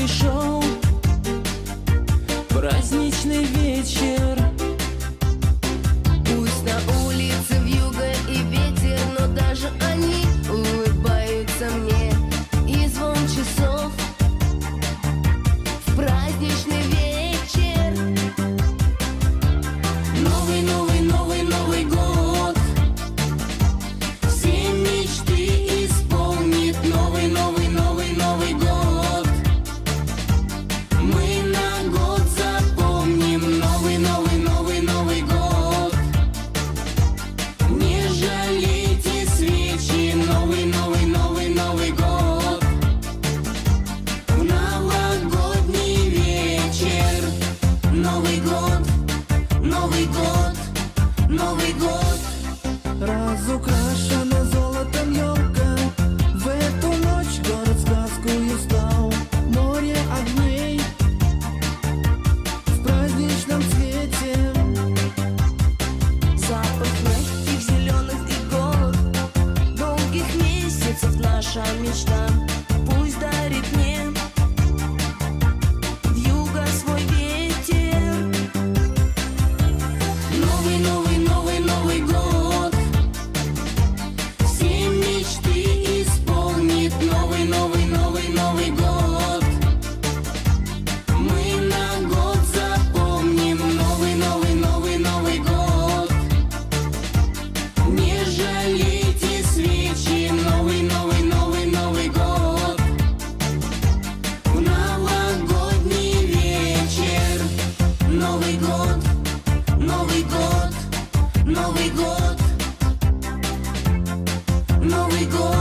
пришел праздничный вечер. Пусть на улице вьюга и ветер, но даже они улыбаются мне. И звон часов в праздничный вечер. Новый, новый, новый, Новый год все мечты исполнит. Новый, новый, новый, Новый год мы на год запомним. Новый, новый, новый, Новый год. Не жалейте свечи. Новый, новый, новый, Новый год в новогодний вечер. Новый год, Новый год, Новый год. Разукрашена золотом елка, в эту ночь город сказкою стал. Море огней в праздничном цвете, Запах мягких зеленых иголок, долгих месяцев наша мечта. Пусть дарит мне вьюга свой ветер. Новый, новый, новый, Новый год все мечты исполнит. Новый, новый, новый, Новый год мы на год запомним. Новый, новый, новый, Новый год. Не жалейте свечи. Новый, новый, новый, Новый год в новогодний вечер. Новый год, Новый год, Новый год, Новый год.